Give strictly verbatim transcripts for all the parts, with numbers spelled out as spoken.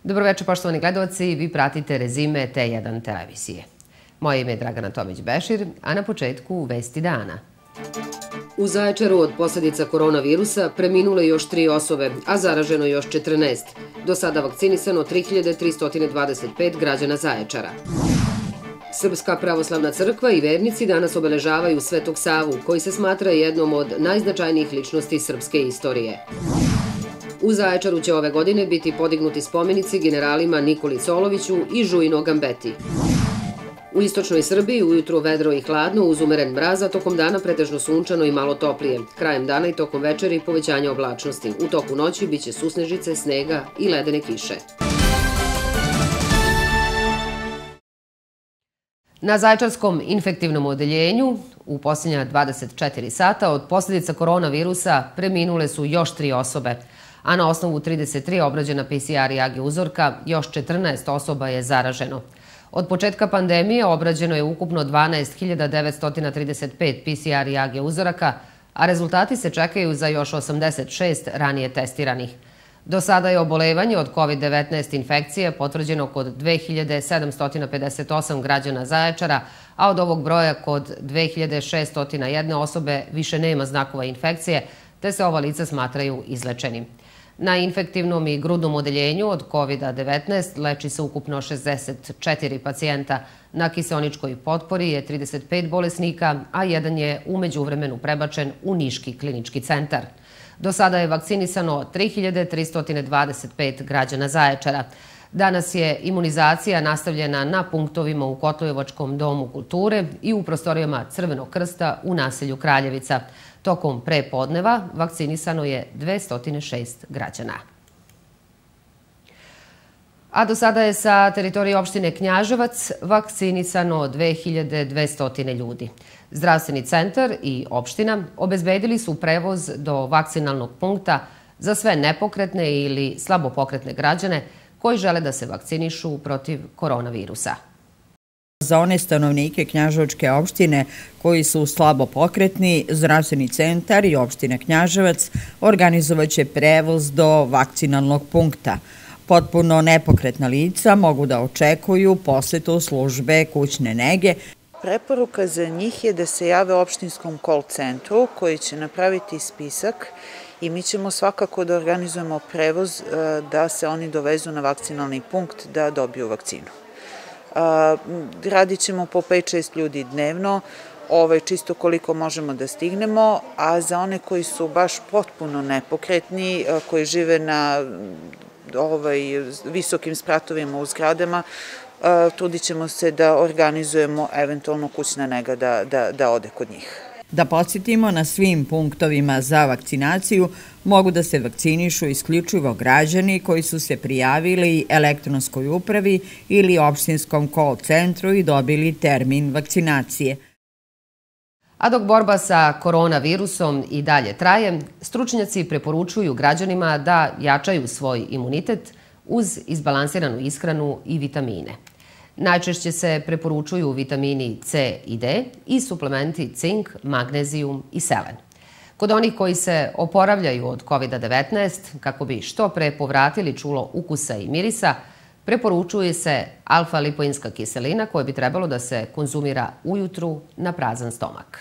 Dobroveče, poštovani gledaoci, vi pratite rezime T jedan televizije. Moje ime je Dragana Tomić-Bešir, a na početku vesti dana. U Zaječaru od posljedica koronavirusa preminule još tri osobe, a zaraženo još četrnaest. Do sada vakcinisano tri hiljade tristo dvadeset pet građana Zaječara. Srpska pravoslavna crkva i vernici danas obeležavaju Svetog Savu, koji se smatra jednom od najznačajnijih ličnosti srpske istorije. U Zaječaru će ove godine biti podignuti spomenici generalima Nikoli Coloviću i Žujino Gambeti. U istočnoj Srbiji ujutru vedro i hladno uz umeren mraz, a tokom dana pretežno sunčano i malo toplije. Krajem dana i tokom večeri povećanje oblačnosti. U toku noći biće susnežice, snega i ledene kiše. Na Zaječarskom infektivnom odeljenju u posljednja dvadeset četiri sata od posljedica koronavirusa preminule su još tri osobe, a na osnovu trideset tri obrađena P C R i A G uzorka još četrnaest osoba je zaraženo. Od početka pandemije obrađeno je ukupno dvanaest hiljada devetsto trideset pet P C R i A G uzoraka, a rezultati se čekaju za još osamdeset šest ranije testiranih. Do sada je obolevanje od kovid devetnaest infekcije potvrđeno kod dve hiljade sedamsto pedeset osam građana Zaječara, a od ovog broja kod dve hiljade šeststo jedne osobe više nema znakova infekcije, te se ova lica smatraju izlečenim. Na infektivnom i grudnom odeljenju od kovid devetnaest leči se ukupno šezdeset četiri pacijenta. Na kiseoničkoj potpori je trideset pet bolesnika, a jedan je u međuvremenu prebačen u Niški klinički centar. Do sada je vakcinisano tri hiljade tristo dvadeset pet građana Zaječara. Danas je imunizacija nastavljena na punktovima u Kotlojevačkom domu kulture i u prostorijama Crvenog krsta u naselju Kraljevica. Tokom prepodneva vakcinisano je dvesta šest građana. A do sada je sa teritorije opštine Knjaževac vakcinisano dve hiljade dvesta ljudi. Zdravstveni centar i opština obezbedili su prevoz do vakcinalnog punkta za sve nepokretne ili slabopokretne građane koji žele da se vakcinišu protiv koronavirusa. Za one stanovnike Knjaževačke opštine koji su slabo pokretni, zdravstveni centar i opština Knjaževac organizovaće prevoz do vakcinalnog punkta. Potpuno nepokretna lica mogu da očekuju posetu službe kućne nege. Preporuka za njih je da se jave opštinskom call centru koji će napraviti spisak i mi ćemo svakako da organizujemo prevoz da se oni dovezu na vakcinalni punkt da dobiju vakcinu. Radit ćemo po pet šest ljudi dnevno, čisto koliko možemo da stignemo, a za one koji su baš potpuno nepokretni, koji žive na visokim spratovima u zgradama, trudit ćemo se da organizujemo eventualno kućna nega da ode kod njih. Da podsjetimo, na svim punktovima za vakcinaciju mogu da se vakcinišu isključivo građani koji su se prijavili elektronskoj upravi ili opštinskom call centru i dobili termin vakcinacije. A dok borba sa koronavirusom i dalje traje, stručnjaci preporučuju građanima da jačaju svoj imunitet uz izbalansiranu ishranu i vitamine. Najčešće se preporučuju vitamini C i D i suplementi cink, magnezijum i selen. Kod onih koji se oporavljaju od kovid devetnaest, kako bi što pre povratili čulo ukusa i mirisa, preporučuje se alfa-lipoinska kiselina koja bi trebalo da se konzumira ujutru na prazan stomak.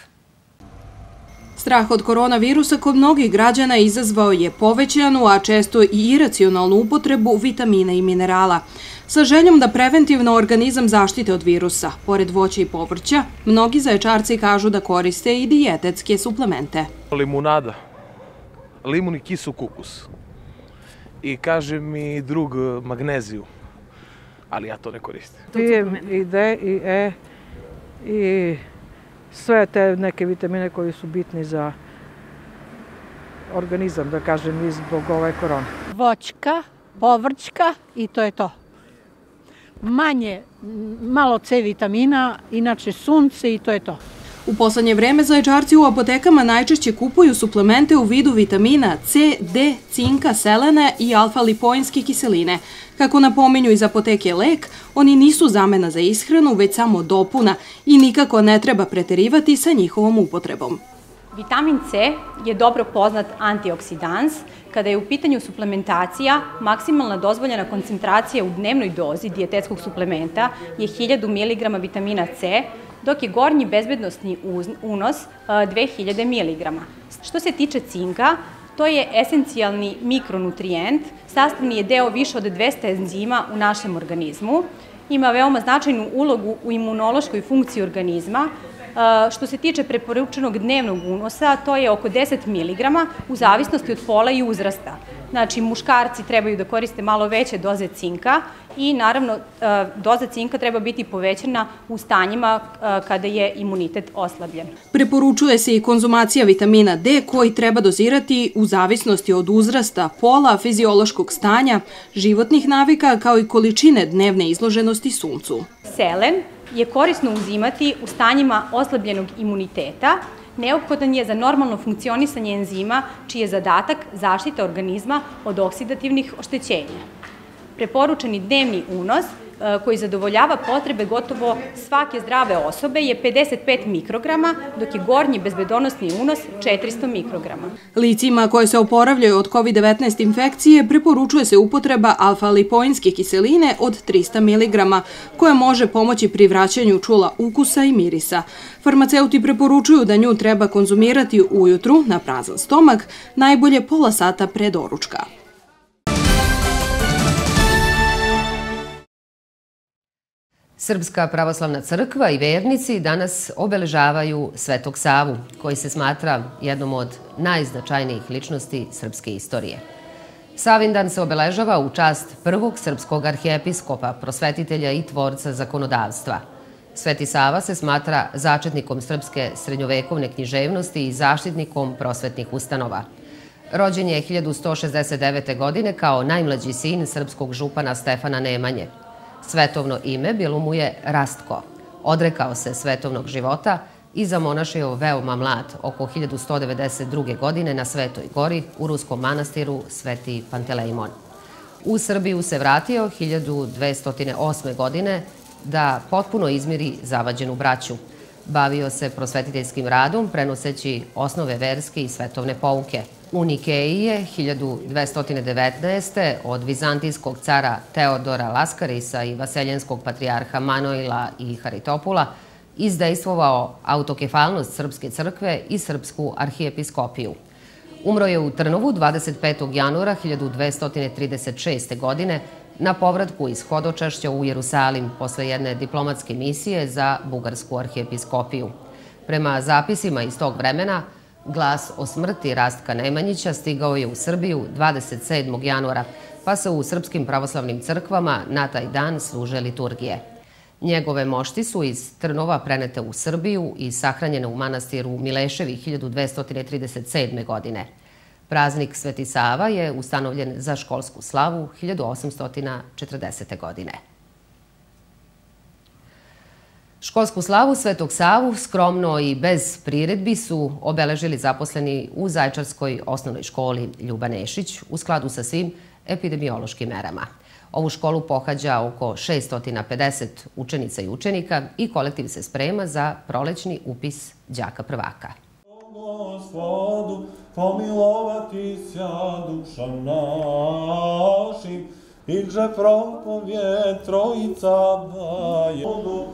Strah od koronavirusa kod mnogih građana izazvao je povećanu, a često i iracionalnu upotrebu vitamina i minerala. Sa željom da preventivno organizam zaštite od virusa, pored voća i povrća, mnogi Zaječarci kažu da koriste i dijetetske suplemente. Limunada, limun i kisu kukus. I kaže mi drug magneziju, ali ja to ne koristim. Pijem i D i E i sve te neke vitamine koji su bitni za organizam, da kažem, i zbog ove korone. Voćka, povrćka i to je to. Manje, malo C vitamina, inače sunce i to je to. U poslednje vreme Zaječarci u apotekama najčešće kupuju suplemente u vidu vitamina C, D, cinka, selene i alfa-lipoinske kiseline. Kako napominju iz apoteke Lek, oni nisu zamena za ishranu, već samo dopuna i nikako ne treba preterivati sa njihovom upotrebom. Vitamin C je dobro poznat antioksidans. Kada je u pitanju suplementacija, maksimalna dozvoljena koncentracija u dnevnoj dozi dijetetskog suplementa je hiljadu miligrama vitamina C, dok je gornji bezbednosni unos dve hiljade miligrama. Što se tiče cinka, to je esencijalni mikronutrijent, sastavni je deo više od dvesta enzima u našem organizmu, ima veoma značajnu ulogu u imunološkoj funkciji organizma. Što se tiče preporučenog dnevnog unosa, to je oko deset miligrama u zavisnosti od pola i uzrasta. Znači, muškarci trebaju da koriste malo veće doze cinka i naravno doza cinka treba biti povećana u stanjima kada je imunitet oslabljen. Preporučuje se i konzumacija vitamina D koji treba dozirati u zavisnosti od uzrasta, pola, fiziološkog stanja, životnih navika kao i količine dnevne izloženosti suncu. Selen je korisno uzimati u stanjima oslabljenog imuniteta. Neophodan je za normalno funkcionisanje enzima, čiji je zadatak zaštita organizma od oksidativnih oštećenja. Preporučeni dnevni unos koji zadovoljava potrebe gotovo svake zdrave osobe je pedeset pet mikrograma, dok je gornji bezbedonosni unos četiristo mikrograma. Licima koje se oporavljaju od kovid devetnaest infekcije preporučuje se upotreba alfa-lipoinske kiseline od trista miligrama, koja može pomoći pri vraćanju čula ukusa i mirisa. Farmaceuti preporučuju da nju treba konzumirati ujutru na prazan stomak, najbolje pola sata pre doručka. Srpska pravoslavna crkva i vernici danas obeležavaju Svetog Savu, koji se smatra jednom od najznačajnijih ličnosti srpske istorije. Savindan se obeležava u čast prvog srpskog arhijepiskopa, prosvetitelja i tvorca zakonodavstva. Sveti Sava se smatra začetnikom srpske srednjovekovne književnosti i zaštitnikom prosvetnih ustanova. Rođen je hiljadu sto šezdeset devete. godine kao najmlađi sin srpskog župana Stefana Nemanje. Svetovno ime bilo mu je Rastko. Odrekao se svetovnog života i zamonašio veoma mlad, oko hiljadu sto devedeset druge. godine na Svetoj gori u ruskom manastiru Sveti Pantelejmon. U Srbiju se vratio hiljadu dvesta osme. godine da potpuno izmiri zavađenu braću. Bavio se prosvetiteljskim radom, prenoseći osnove verske i svetovne pouke. U Nikeji je hiljadu dvesta devetnaeste. od vizantijskog cara Teodora Laskarisa i vaseljenskog patrijarha Manojla i Haritopula izdejstvovao autokefalnost Srpske crkve i Srpsku arhijepiskopiju. Umro je u Trnovu dvadeset petog januara hiljadu dvesta trideset šeste. godine na povratku iz hodočašća u Jerusalim posle jedne diplomatske misije za Bugarsku arhijepiskopiju. Prema zapisima iz tog vremena, glas o smrti Rastka Nemanjića stigao je u Srbiju dvadeset sedmog januara, pa se u srpskim pravoslavnim crkvama na taj dan služe liturgije. Njegove mošti su iz Trnova prenete u Srbiju i sahranjene u manastiru Mileševi hiljadu dvesta trideset sedme. godine. Praznik Sveti Sava je ustanovljen za školsku slavu hiljadu osamsto četrdesete. godine. Školsku slavu Svetog Savu skromno i bez priredbi su obeležili zaposleni u Zaječarskoj osnovnoj školi Ljuba Nešić u skladu sa svim epidemiološkim merama. Ovu školu pohađa oko šesto pedeset učenica i učenika i kolektiv se sprema za prolećni upis đaka prvaka. Gospodu, pomilovati sja duša našim, iđe propovjed trojica daje.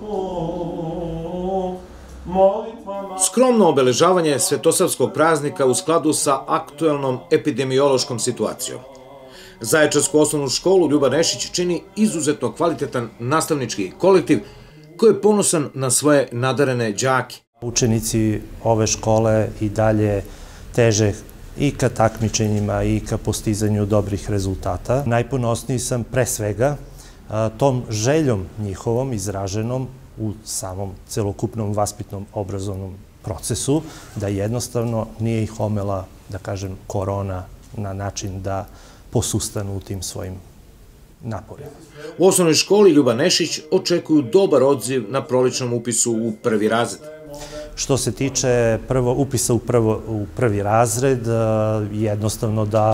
Skromno obeležavanje svetosavskog praznika u skladu sa aktuelnom epidemiološkom situacijom. Zaječarsku osnovnu školu Ljuba Nešić čini izuzetno kvalitetan nastavnički kolektiv koji je ponosan na svoje nadarene đake. Učenici ove škole i dalje teže i ka takmičenjima i ka postizanju dobrih rezultata. Najponosniji sam pre svega tom željom njihovom izraženom u samom celokupnom vaspitnom obrazovnom procesu, da jednostavno nije ih omela, da kažem, korona na način da posustanu u tim svojim naporima. U osnovnoj školi Ljuba Nešić očekuju dobar odziv na proličnom upisu u prvi razred. Što se tiče upisa u prvi razred, jednostavno da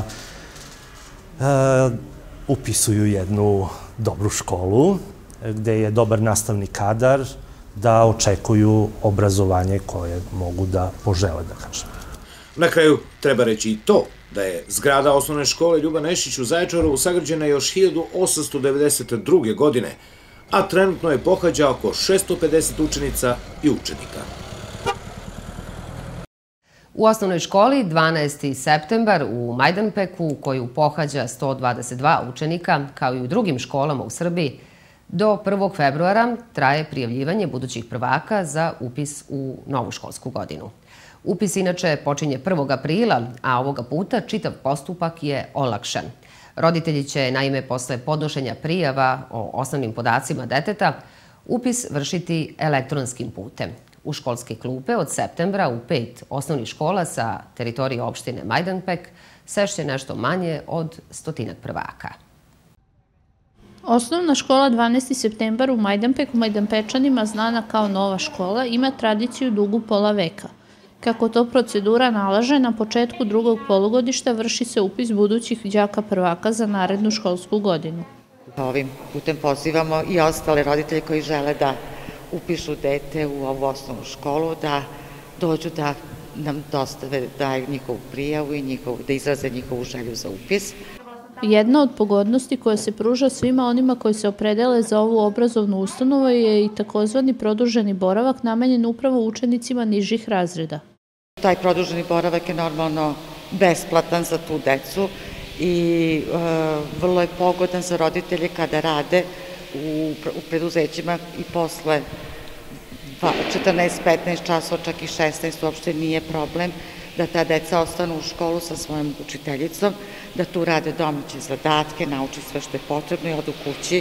upisuju jednu dobru školu, gde je dobar nastavni kadar, da očekuju obrazovanje koje mogu da požele, da kažem. Na kraju treba reći i to da je zgrada osnovne škole Ljuba Nešić u Zaječaru sagrađena još hiljadu osamsto devedeset druge. godine, a trenutno je pohađa oko šesto pedeset učenica i učenika. U osnovnoj školi dvanaesti septembar u Majdanpeku, koju pohađa sto dvadeset dva učenika, kao i u drugim školama u Srbiji, do prvog februara traje prijavljivanje budućih prvaka za upis u novu školsku godinu. Upis inače počinje prvog aprila, a ovoga puta čitav postupak je olakšan. Roditelji će, naime, posle podnošenja prijava o osnovnim podacima deteta, upis vršiti elektronskim putem. U školske klupe od septembra u pet osnovnih škola sa teritorije opštine Majdanpek sešće nešto manje od stotinak prvaka. Osnovna škola dvanaesti septembar u Majdanpeku, Majdanpečanima znana kao Nova škola, ima tradiciju dugu pola veka. Kako to procedura nalaže, na početku drugog polugodišta vrši se upis budućih đaka prvaka za narednu školsku godinu. Ovim putem pozivamo i ostale roditelje koji žele da upišu dete u ovu osnovnu školu, da dođu da nam dostave, daju njihovu prijavu i da izraze njihovu želju za upis. Jedna od pogodnosti koja se pruža svima onima koji se opredele za ovu obrazovnu ustanovu je i takozvani produženi boravak namenjen upravo učenicima nižih razreda. Taj produženi boravak je normalno besplatan za tu decu i vrlo je pogodan za roditelje kada rade u preduzećima i posle četrnaest petnaest časova, čak i šesnaest, uopšte nije problem da ta deca ostanu u školu sa svojom učiteljicom, da tu rade domaće zadatke, nauči sve što je potrebno i odu kući.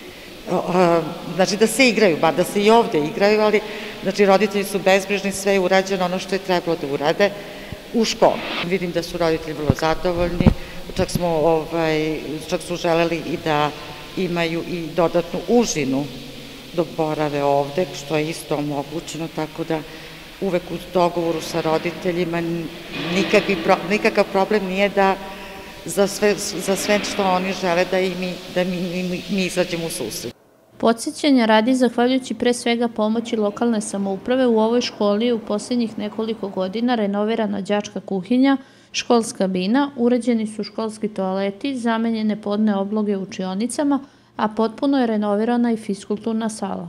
Znači da se igraju, bar da se i ovde igraju, ali znači roditelji su bezbrižni, sve je urađeno ono što je trebalo da urade u školu. Vidim da su roditelji vrlo zadovoljni, čak smo, čak su želeli i da imaju i dodatnu užinu dok borave ovde, što je isto omogućeno, tako da uvek u dogovoru sa roditeljima nikakav problem nije da za sve što oni žele da mi izađemo u susret. Podsjećanja radi, zahvaljujući pre svega pomoći lokalne samouprave, u ovoj školi je u posljednjih nekoliko godina renovirana đačka kuhinja, školska bina, uređeni su školski toaleti, zamenjene podne obloge u učionicama, a potpuno je renovirana i fiskulturna sala.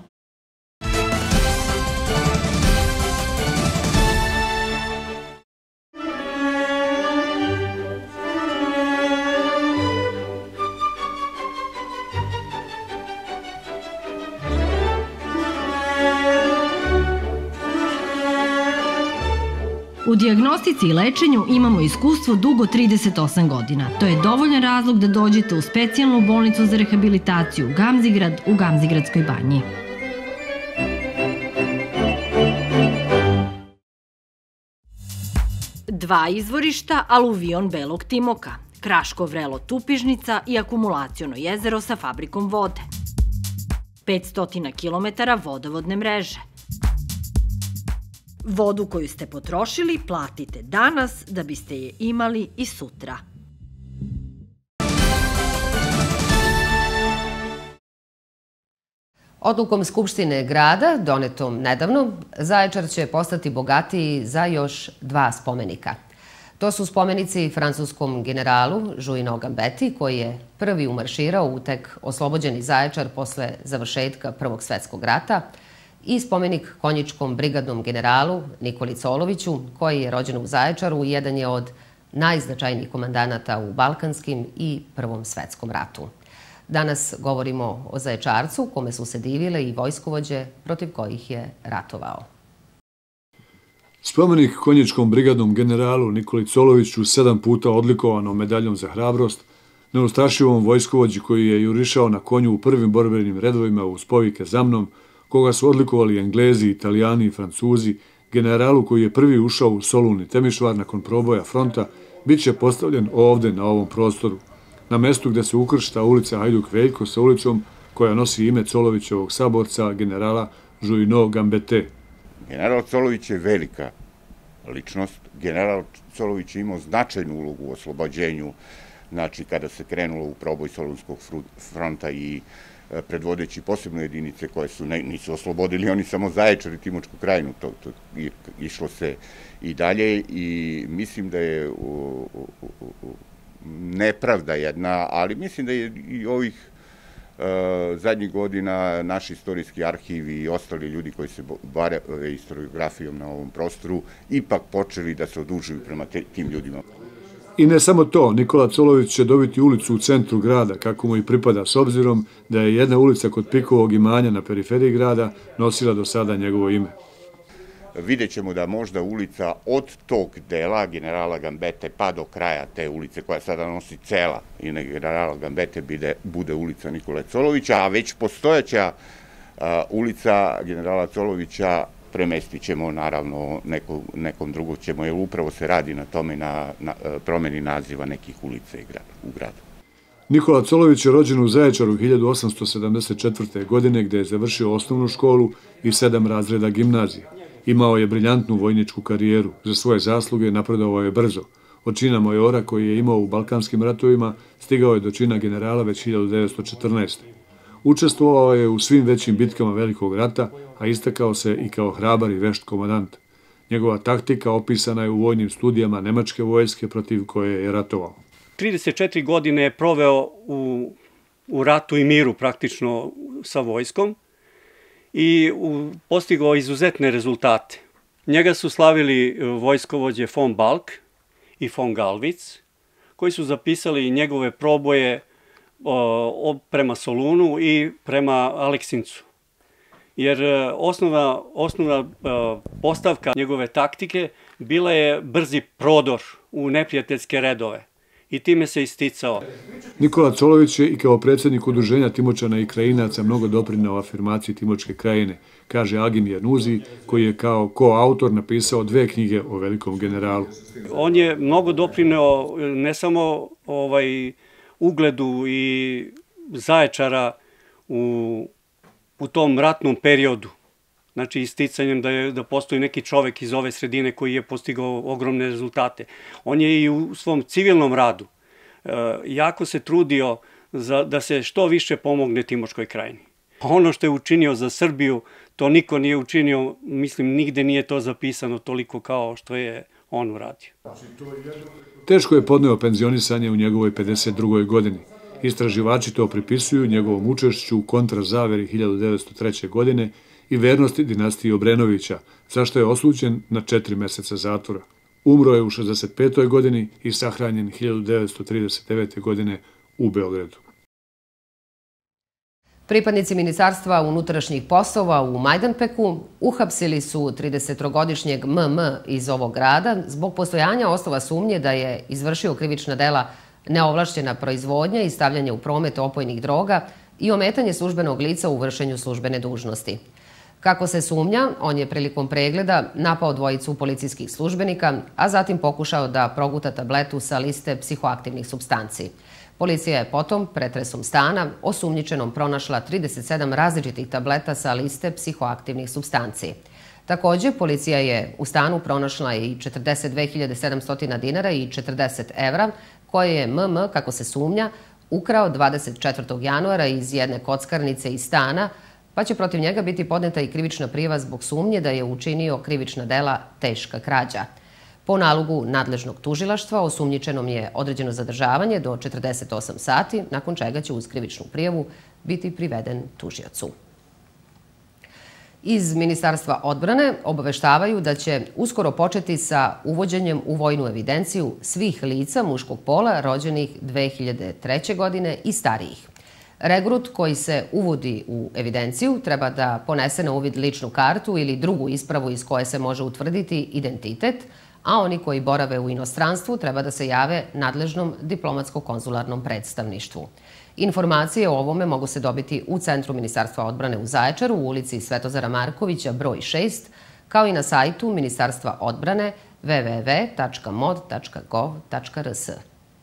U dijagnostici i lečenju imamo iskustvo dugo trideset osam godina. To je dovoljan razlog da dođete u specijalnu bolnicu za rehabilitaciju Gamzigrad u Gamzigradskoj banji. Dva izvorišta, aluvion Belog Timoka, Kraško vrelo Tupižnica i akumulaciono jezero sa fabrikom vode. petsto kilometara vodovodne mreže. Vodu koju ste potrošili platite danas da biste je imali i sutra. Odlukom Skupštine grada, donetom nedavno, Zaječar će postati bogatiji za još dva spomenika. To su spomenici francuskom generalu Juinu Gambeti, koji je prvi umarširao u tek oslobođeni Zaječar posle završetka Prvog svetskog rata, i spomenik konjičkom brigadnom generalu Nikoli Coloviću, koji je rođen u Zaječaru i jedan je od najznačajnijih komandanata u Balkanskim i Prvom svetskom ratu. Danas govorimo o Zaječarcu, kome su se divile i vojskovođe protiv kojih je ratovao. Spomenik konjičkom brigadnom generalu Nikoli Coloviću, sedam puta odlikovanom medaljom za hrabrost, neustrašivom vojskovođi koji je jurišao na konju u prvim borbenim redovima uz povike za mnom, koga su odlikovali Englezi, Italijani i Francuzi, generalu koji je prvi ušao u Solun i Temišvar nakon proboja fronta, bit će postavljen ovde na ovom prostoru, na mestu gde se ukršta ulica Hajduk Veljko sa ulicom koja nosi ime Colovićevog saborca, generala Juinu Gambete. General Colović je velika ličnost. General Colović je imao značajnu ulogu u oslobođenju znači kada se krenulo u proboj Solunskog fronta i predvodeći posebno jedinice koje su, nisu oslobodili oni samo Zaječar i Timočku krajinu, to, to išlo se i dalje i mislim da je u, u, u, nepravda jedna, ali mislim da je i ovih e, zadnjih godina naš istorijski arhiv i ostali ljudi koji se bave historiografijom na ovom prostoru ipak počeli da se odužuju prema te, tim ljudima. I ne samo to, Nikola Colović će dobiti ulicu u centru grada, kako mu i pripada, s obzirom da je jedna ulica kod Pikovog imanja na periferiji grada nosila do sada njegovo ime. Vidjet ćemo da možda ulica od tog dela generala Gambete pa do kraja te ulice koja sada nosi cela i generala Gambete bude ulica Nikole Colovića, a već postojeća ulica generala Colovića premestit ćemo, naravno, neko, nekom drugom ćemo, jer upravo se radi na tome, na, na promeni naziva nekih ulica u gradu. Nikola Colović je rođen u Zaječaru hiljadu osamsto sedamdeset četvrte. godine, gde je završio osnovnu školu i sedam razreda gimnazije. Imao je briljantnu vojničku karijeru. Za svoje zasluge napredovao je brzo. Od čina majora koji je imao u Balkanskim ratovima stigao je do čina generala već hiljadu devetsto četrnaeste. Učestvovao je u svim većim bitkama Velikog rata, a istakao se i kao hrabar i vešt komandant. Njegova taktika opisana je u vojnim studijama nemačke vojske protiv koje je ratovao. trideset četiri godine je proveo u, u ratu i miru praktično sa vojskom i u, postigao izuzetne rezultate. Njega su slavili vojskovođe von Balk i von Galvic, koji su zapisali njegove proboje o, prema Solunu i prema Aleksincu. Jer osnova, osnovna postavka njegove taktike bila je brzi prodor u neprijateljske redove i time se isticao. Nikola Colović je i kao predsjednik udruženja Timočana i Krajinaca mnogo doprineo afirmaciji Timočke krajine, kaže Agim Januzi, koji je kao koautor napisao dve knjige o velikom generalu. On je mnogo doprineo ne samo ovaj, ugledu i Zaječara u, u tom ratnom periodu, znači isticanjem da, je, da postoji neki čovek iz ove sredine koji je postigao ogromne rezultate. On je i u svom civilnom radu e, jako se trudio za, da se što više pomogne Timočkoj krajini. Ono što je učinio za Srbiju, to niko nije učinio, mislim, nigde nije to zapisano toliko kao što je on uradio. Teško je podneo penzionisanje u njegovoj pedeset drugoj godini. Istraživači to pripisuju njegovom učešću u kontrazaveri hiljadu devetsto treće. godine i vernosti dinastiji Obrenovića, zašto je osuđen na četiri meseca zatvora. Umro je u šezdeset petoj. godini i sahranjen hiljadu devetsto trideset devete. godine u Beogradu. Pripadnici Ministarstva unutrašnjih poslova u Majdanpeku uhapsili su tridesetogodišnjeg M M iz ovog grada zbog postojanja osnova sumnje da je izvršio krivična dela neovlašćena proizvodnja i stavljanje u promet opojnih droga i ometanje službenog lica u vršenju službene dužnosti. Kako se sumnja, on je prilikom pregleda napao dvojicu policijskih službenika, a zatim pokušao da proguta tabletu sa liste psihoaktivnih supstanci. Policija je potom, pretresom stana, osumnjičenom pronašla trideset sedam različitih tableta sa liste psihoaktivnih supstanci. Takođe, policija je u stanu pronašla i četrdeset dve hiljade sedamsto dinara i četrdeset evra, koje je M M, kako se sumnja, ukrao dvadeset četvrtog januara iz jedne kockarnice iz stana, pa će protiv njega biti podneta i krivična prijava zbog sumnje da je učinio krivična dela teška krađa. Po nalogu nadležnog tužilaštva osumnjičenom je određeno zadržavanje do četrdeset osam sati, nakon čega će uz krivičnu prijavu biti priveden tužiocu. Iz Ministarstva odbrane obaveštavaju da će uskoro početi sa uvođenjem u vojnu evidenciju svih lica muškog pola rođenih dve hiljade treće. godine i starijih. Regrut koji se uvodi u evidenciju treba da ponese na uvid ličnu kartu ili drugu ispravu iz koje se može utvrditi identitet, a oni koji borave u inostranstvu treba da se jave nadležnom diplomatsko-konzularnom predstavništvu. Informacije o ovome mogu se dobiti u Centru Ministarstva odbrane u Zaječaru u ulici Svetozara Markovića broj šest, kao i na sajtu Ministarstva odbrane w w w tačka mod tačka gov tačka r s.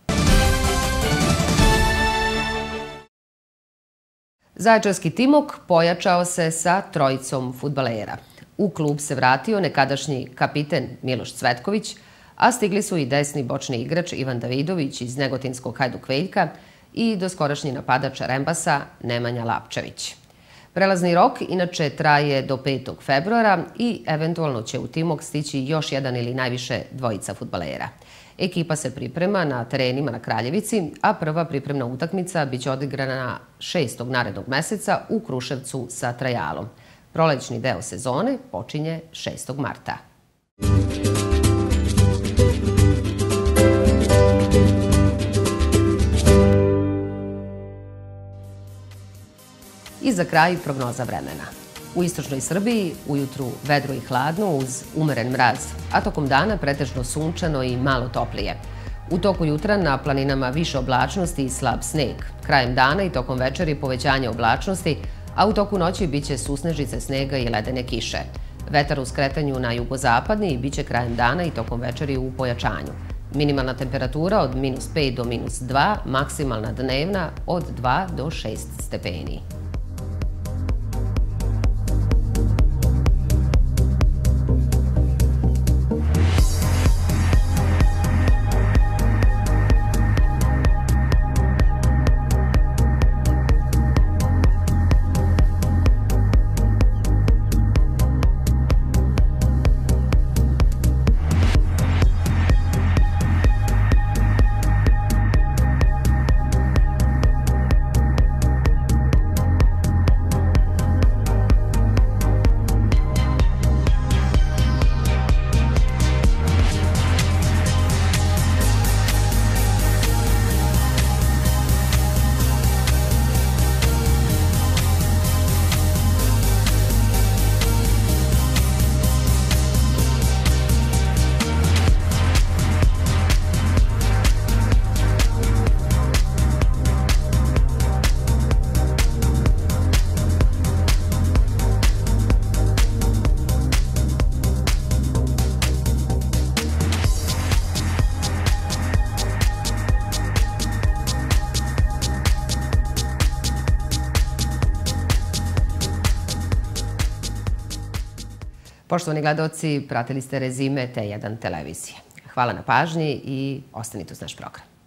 Zaječarski Timok pojačao se sa trojicom fudbalera. U klub se vratio nekadašnji kapiten Miloš Cvetković, a stigli su i desni bočni igrač Ivan Davidović iz negotinskog Hajduk Veljka i doskorašnji napadač Rembasa Nemanja Lapčević. Prelazni rok inače traje do petog februara i eventualno će u Timok stići još jedan ili najviše dvojica fudbalera. Ekipa se priprema na terenima na Kraljevici, a prva pripremna utakmica biće odigrana šestog narednog meseca u Kruševcu sa Trajalom. Prolećni deo sezone počinje šestog marta. I za kraj prognoza vremena. U istočnoj Srbiji ujutru vedro i hladno uz umeren mraz, a tokom dana pretežno sunčano i malo toplije. U toku jutra na planinama više oblačnosti i slab sneg. Krajem dana i tokom večeri povećanje oblačnosti, a u toku noći biće susnežice snega i ledene kiše. Vetar u skretanju na jugozapadni biće krajem dana i tokom večeri u pojačanju. Minimalna temperatura od minus pet do minus dva, maksimalna dnevna od dva do šest stepeni. Poštovani gledaoci, pratili ste rezime T jedan televizije. Hvala na pažnji i ostanite uz naš program.